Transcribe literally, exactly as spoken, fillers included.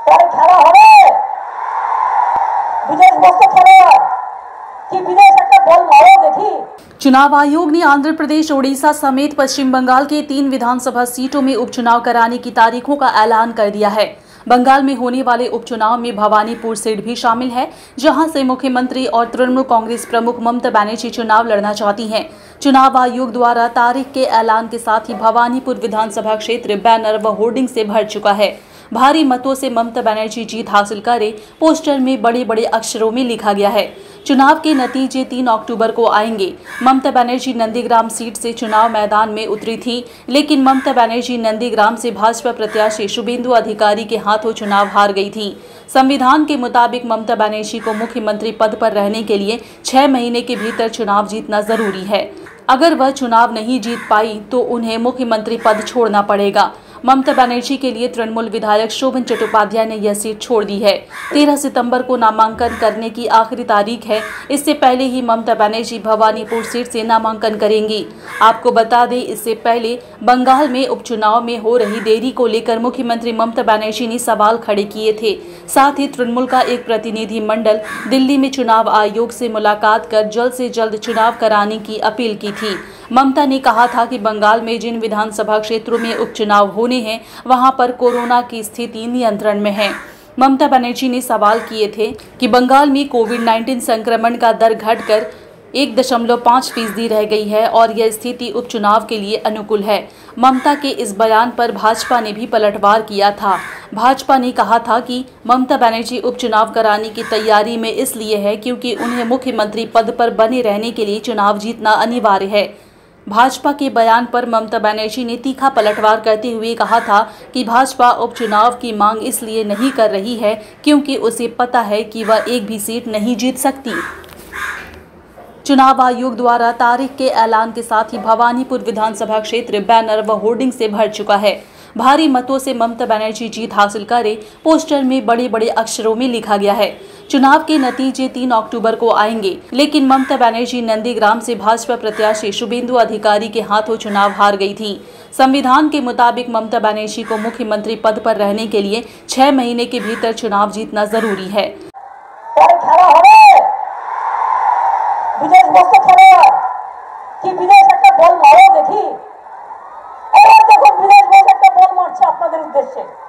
তাই খেলা হবে বিদেশ বস্তু খেলা कि विदेश একটা বল মারো দেখি। चुनाव आयोग ने आंध्र प्रदेश, ओडिशा समेत पश्चिम बंगाल के तीन विधानसभा सीटों में उपचुनाव कराने की तारीखों का ऐलान कर दिया है। बंगाल में होने वाले उपचुनाव में भवानीपुर सीट भी शामिल है, जहां से मुख्यमंत्री और तृणमूल कांग्रेस प्रमुख ममता बनर्जी चुनाव लड़ना चाहती हैं। चुनाव आयोग द्वारा तारीख के ऐलान के साथ ही भवानीपुर विधानसभा क्षेत्र बैनर व होर्डिंग से भर चुका है। भारी मतों से ममता बनर्जी जीत हासिल करे, पोस्टर में बड़े बड़े अक्षरों में लिखा गया है। चुनाव के नतीजे तीन अक्टूबर को आएंगे। ममता बनर्जी नंदीग्राम सीट से चुनाव मैदान में उतरी थी, लेकिन ममता बनर्जी नंदीग्राम से भाजपा प्रत्याशी शुभेंदु अधिकारी के हाथों चुनाव हार गई थी। संविधान के मुताबिक ममता बनर्जी को मुख्यमंत्री पद पर रहने के लिए छह महीने के भीतर चुनाव जीतना जरूरी है। अगर वह चुनाव नहीं जीत पाई तो उन्हें मुख्यमंत्री पद छोड़ना पड़ेगा। ममता बनर्जी के लिए तृणमूल विधायक शोभन चट्टोपाध्याय ने यह सीट छोड़ दी है। तेरह सितंबर को नामांकन करने की आखिरी तारीख है। इससे पहले ही ममता बनर्जी भवानीपुर सीट से नामांकन करेंगी। आपको बता दें, इससे पहले बंगाल में उपचुनाव में हो रही देरी को लेकर मुख्यमंत्री ममता बनर्जी ने सवाल खड़े किए थे। साथ ही तृणमूल का एक प्रतिनिधि मंडल दिल्ली में चुनाव आयोग से मुलाकात कर जल्द से जल्द चुनाव कराने की अपील की थी। ममता ने कहा था कि बंगाल में जिन विधानसभा क्षेत्रों में उपचुनाव होने हैं, वहां पर कोरोना की स्थिति नियंत्रण में है। ममता बनर्जी ने सवाल किए थे कि बंगाल में कोविड उन्नीस संक्रमण का दर घटकर एक दशमलव पाँच फीसदी रह गई है और यह स्थिति उपचुनाव के लिए अनुकूल है। ममता के इस बयान पर भाजपा ने भी पलटवार किया था। भाजपा ने कहा था कि ममता बनर्जी उपचुनाव कराने की तैयारी में इसलिए है क्योंकि उन्हें मुख्यमंत्री पद पर बने रहने के लिए चुनाव जीतना अनिवार्य है। भाजपा के बयान पर ममता बनर्जी ने तीखा पलटवार करते हुए कहा था कि भाजपा उपचुनाव की मांग इसलिए नहीं कर रही है क्योंकि उसे पता है कि वह एक भी सीट नहीं जीत सकती। चुनाव आयोग द्वारा तारीख के ऐलान के साथ ही भवानीपुर विधानसभा क्षेत्र बैनर व होर्डिंग से भर चुका है। भारी मतों से ममता बनर्जी जीत हासिल करे, पोस्टर में बड़े बड़े अक्षरों में लिखा गया है। चुनाव के नतीजे तीन अक्टूबर को आएंगे, लेकिन ममता बनर्जी नंदीग्राम से भाजपा प्रत्याशी शुभेंदु अधिकारी के हाथों चुनाव हार गई थी। संविधान के मुताबिक ममता बनर्जी को मुख्यमंत्री पद पर रहने के लिए छह महीने के भीतर चुनाव जीतना जरूरी है। विदेश बस्तु खेला कि विदेश একটা বল মারো দেখি। এবার দেখুন বিদেশ বল একটা বল মারছে আপনাদের উদ্দেশ্যে।